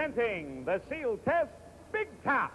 Presenting the Sealtest Big Top.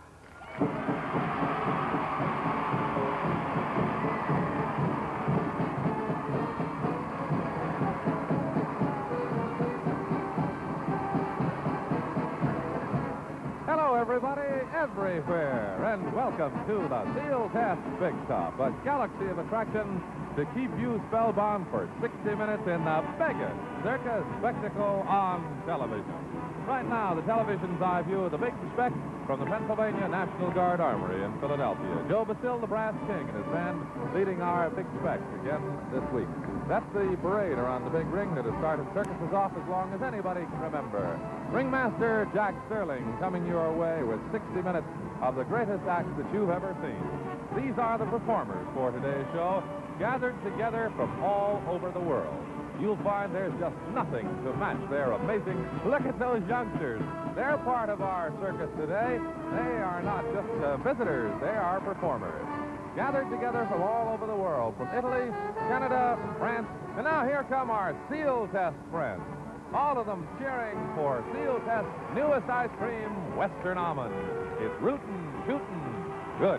Hello, everybody, everywhere, and welcome to the Sealtest Big Top, a galaxy of attractions to keep you spellbound for 60 minutes in the biggest circus spectacle on television. Right now, the television's eye view of the Big Spec from the Pennsylvania National Guard Armory in Philadelphia. Joe Basil, the brass king, and his band leading our Big Spec again this week. That's the parade around the big ring that has started circuses off as long as anybody can remember. Ringmaster Jack Sterling coming your way with 60 minutes of the greatest acts that you've ever seen. These are the performers for today's show, gathered together from all over the world. You'll find there's just nothing to match their amazing... Look at those youngsters. They're part of our circus today. They are not just visitors, they are performers. Gathered together from all over the world, from Italy, Canada, France, and now here come our Sealtest friends. All of them cheering for Sealtest's newest ice cream, Western Almond. It's rootin', shootin', good.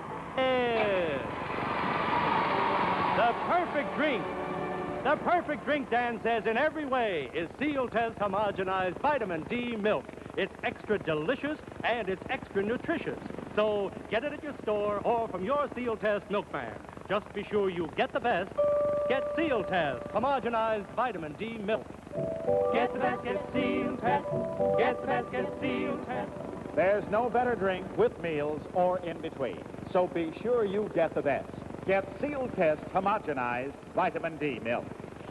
The perfect drink. The perfect drink, Dan says, in every way is Sealtest homogenized vitamin D milk. It's extra delicious and it's extra nutritious. So get it at your store or from your Sealtest milkman. Just be sure you get the best. Get Sealtest homogenized vitamin D milk. Get the best, get Sealtest. Get the best, get Sealtest. There's no better drink with meals or in between. So be sure you get the best. Get Sealtest homogenized vitamin D milk.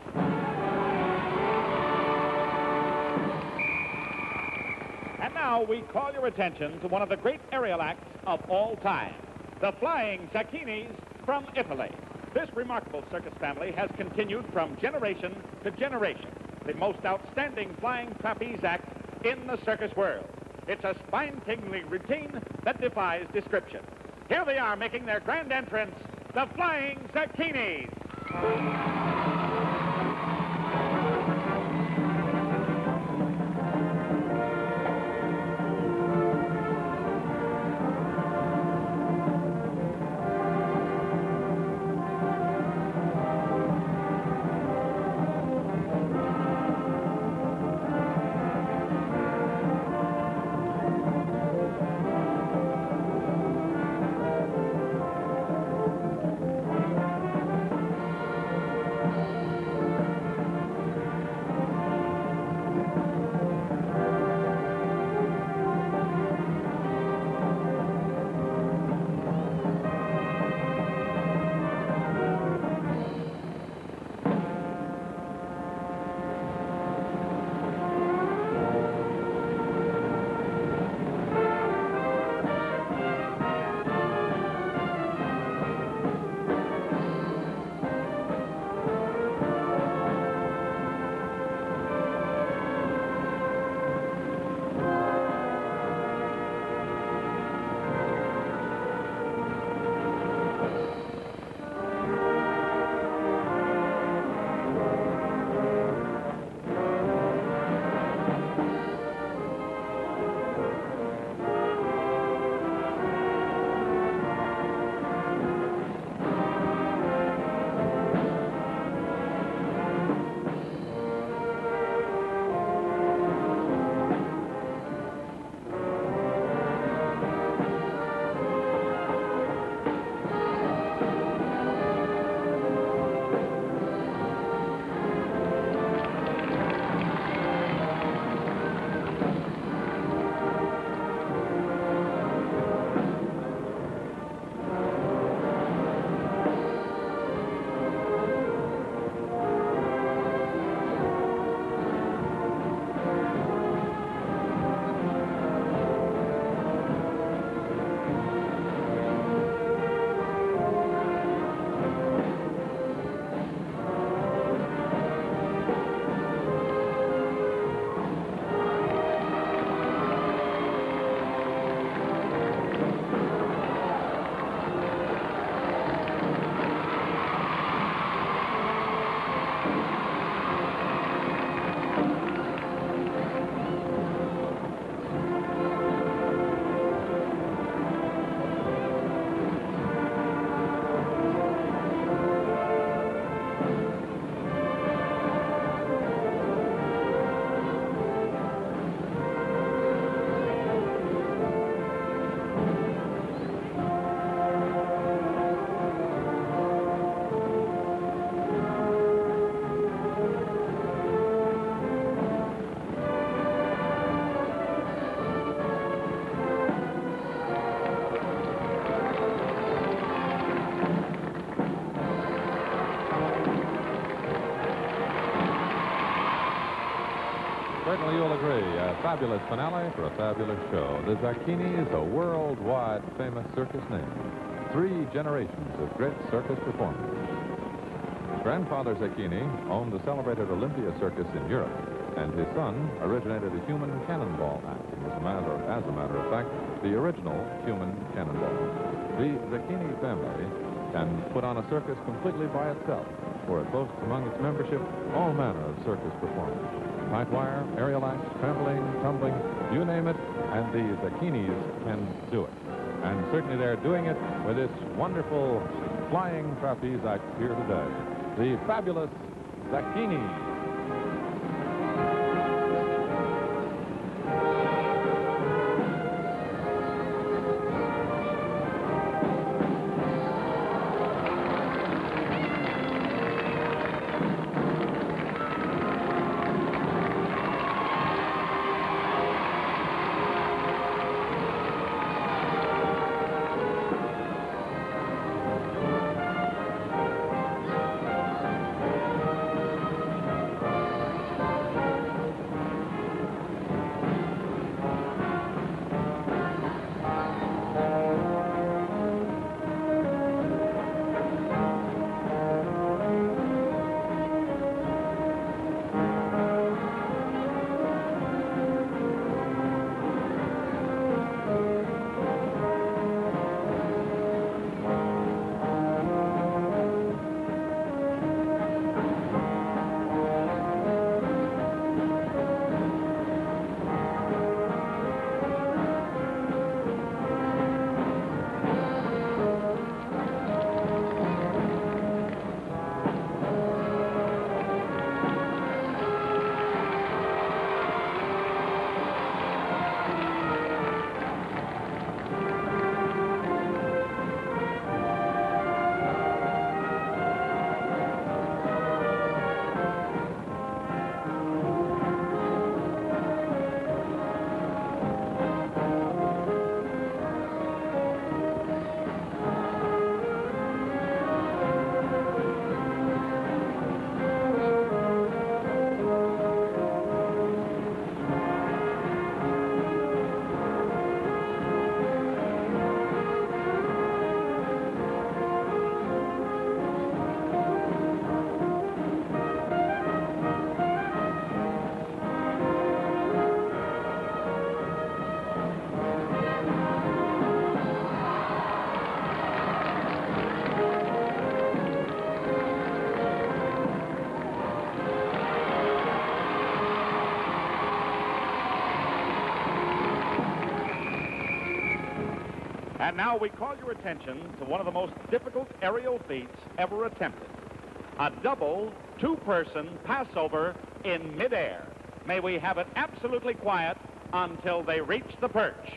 And now we call your attention to one of the great aerial acts of all time, the Flying Zacchinis from Italy. This remarkable circus family has continued from generation to generation, the most outstanding flying trapeze act in the circus world. It's a spine-tingling routine that defies description. Here they are making their grand entrance, the Flying Zacchinis. certainly you'll agree, a fabulous finale for a fabulous show. The Zacchinis, a worldwide famous circus name. 3 generations of great circus performers. Grandfather Zacchini owned the celebrated Olympia Circus in Europe, and his son originated the Human Cannonball act. As a matter of fact, the original Human Cannonball. The Zacchini family can put on a circus completely by itself, for it boasts among its membership all manner of circus performers. Tight wire, aerial acts, trampoline, tumbling, you name it, and the Zacchinis can do it. And certainly they're doing it with this wonderful Flying Trapeze act here today. The fabulous Zacchinis. And now we call your attention to one of the most difficult aerial feats ever attempted. A double 2-person passover in midair. May we have it absolutely quiet until they reach the perch.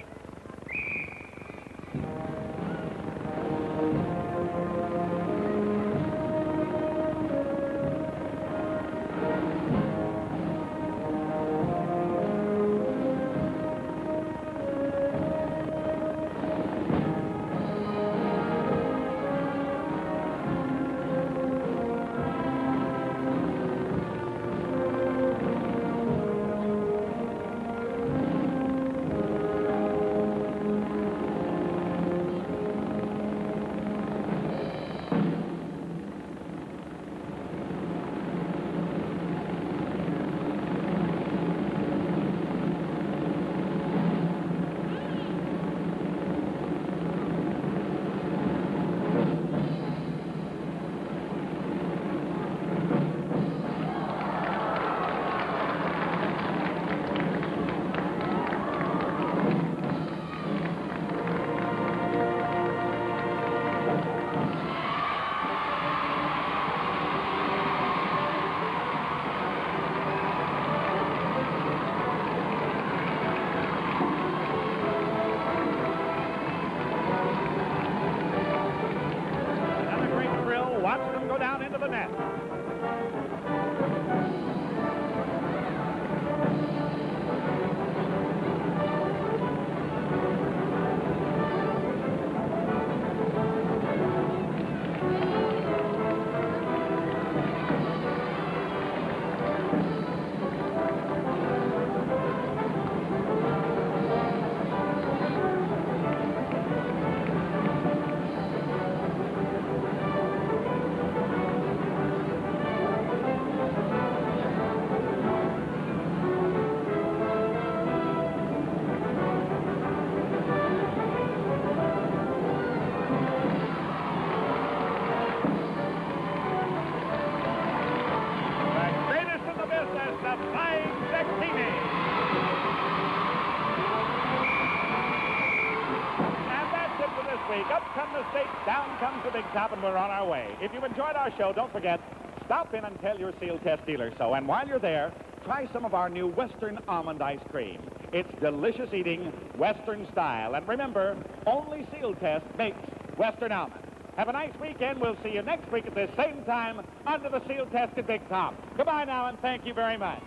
comes the big top, and we're on our way. If you've enjoyed our show, don't forget, stop in and tell your Sealtest dealer so. And while you're there, try some of our new Western almond ice cream. It's delicious eating, Western style. And remember, only Sealtest makes Western almond. Have a nice weekend. We'll see you next week at the same time under the Sealtested Big Top. Goodbye now, and thank you very much.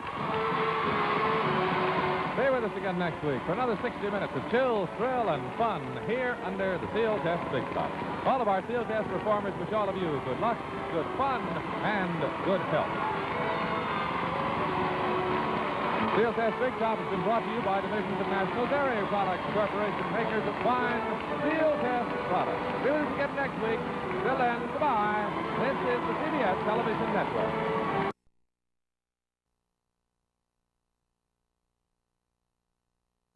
Stay with us again next week for another 60 minutes of chill, thrill, and fun here under the Sealtest Big Top. All of our Sealtest performers wish all of you good luck, good fun, and good health. Sealtest Big Top has been brought to you by Divisions of National Dairy Products Corporation, makers of fine Sealtest products. Be with us again next week. Till then, goodbye. This is the CBS Television Network.